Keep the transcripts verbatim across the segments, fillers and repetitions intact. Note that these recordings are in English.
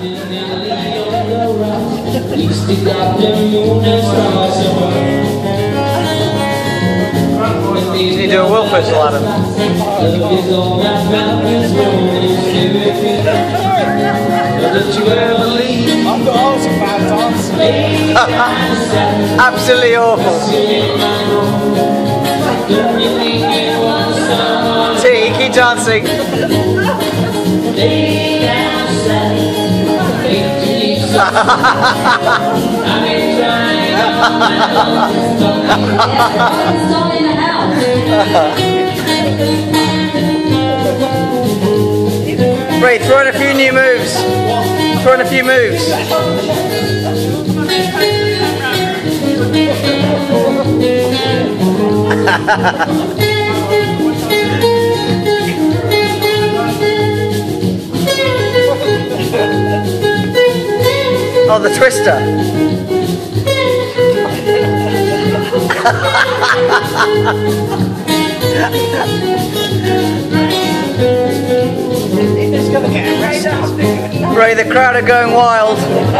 Can you do a Will Whistle, Adam? I've got all some bad dance. Absolutely awful. T, keep dancing. Ray, throw in a few new moves. Throw in a few moves. Oh, the twister. It's gonna get arrested. Ray, the crowd are going wild.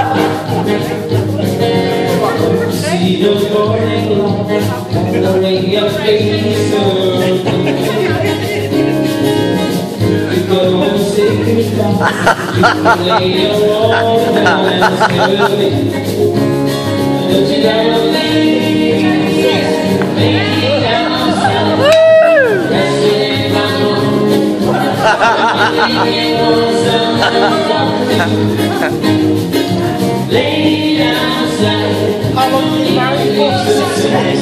How long have you been married for? Six years.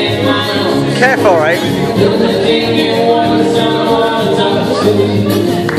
Careful, right?